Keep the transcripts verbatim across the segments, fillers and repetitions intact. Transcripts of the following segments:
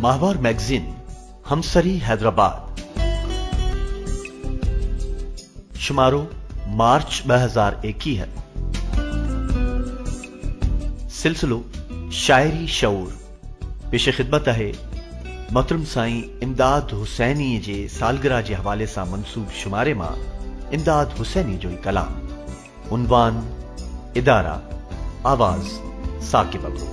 माहवार मैगजीन हमसरी हैदराबाद शुमारो मार्च ब हज़ार इक्कीस है। सिलसिलो शायरी शऊर पेश खिदमत है मोहतरम साईं इमदाद हुसैनी जे सालगिरह के हवाले से मंसूब शुमारे मां इमदाद हुसैनी जो कलाम। उन्वान इदारा आवाज साकिब अबू।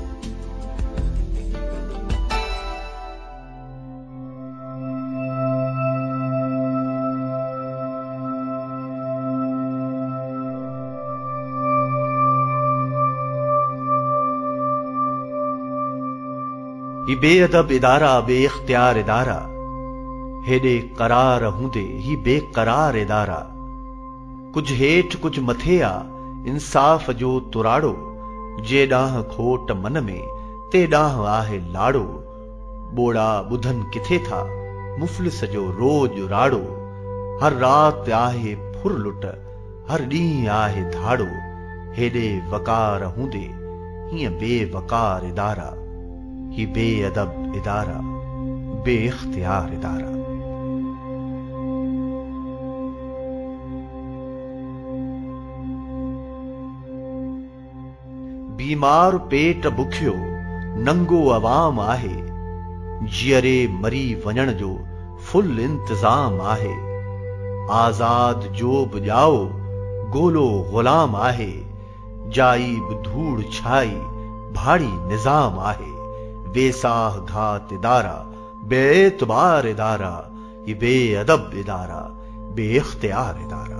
ही बेअदब इदारा बेइख्तियार इदारा हेडे करार हूंदे ही बेकरार इदारा। कुछ हेठ कुछ मथे आ इंसाफ जो तुराड़ो जे डाह खोट मन में ते डाह आहे लाड़ो। बोड़ा बुधन किथे था मुफलिस जो रोज राड़ो। हर रात आहे फुर लुट हर डी आहे धाड़ो। हेडे वकार हूंदे हिय बेवकार इदारा ही बेअदब इदारा बेइख्तियार इदारा। बीमार पेट बुखियो नंगो अवाम आहे। जियरे मरी वञण जो फुल इंतजाम आहे। आजाद जो बुजाओ गोलो गुलाम आहे। जाइब धूड़ छाई भाड़ी निजाम आहे। बेसाह घात इदारा बेएतबार इदारा ये बेअदब इदारा बेइख्तियार इदारा।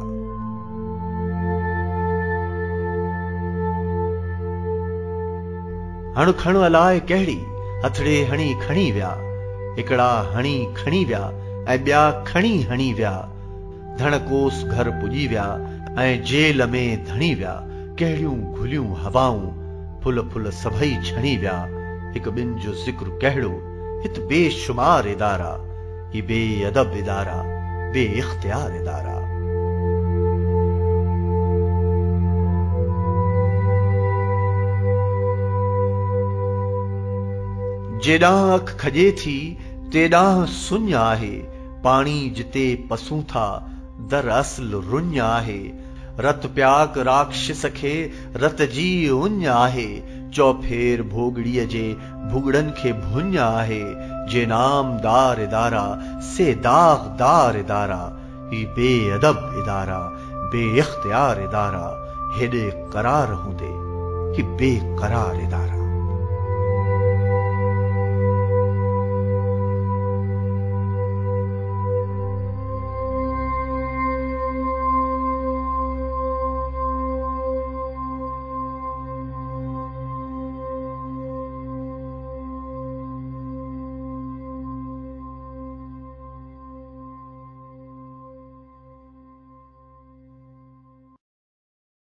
हण खण अलाए कहिड़ी हथड़े हणी खणी विया। हिकड़ा हणी खणी विया ऐं ॿिया खणी हणी विया। धणकोस घर पुॼी विया ऐं जेल में धणी विया। कहिड़ियूं घुलियूं हवाऊं फुल फुल सभई छणी विया। हिक बिन जो जिक्र कहड़ो हित बेशुमार इदारा ही बेअदब इदारा बेइख्तियार इदारा। जेॾांहुं अख खजे थी तेॾांहुं सुञ आहे। पाणी जिते पसूं था दरअसल रुञ आहे। रत प्याक राक्षस खे रत जी उञ आहे। चौफेर भोगड़ीअ जे भुगड़न खे भुञ आहे। जे नामदार इदारा से दागदार इदारा ही बेअदब इदारा बेइख्तियार इदारा हेडे करार हूंदे ही बेकरार इदारा।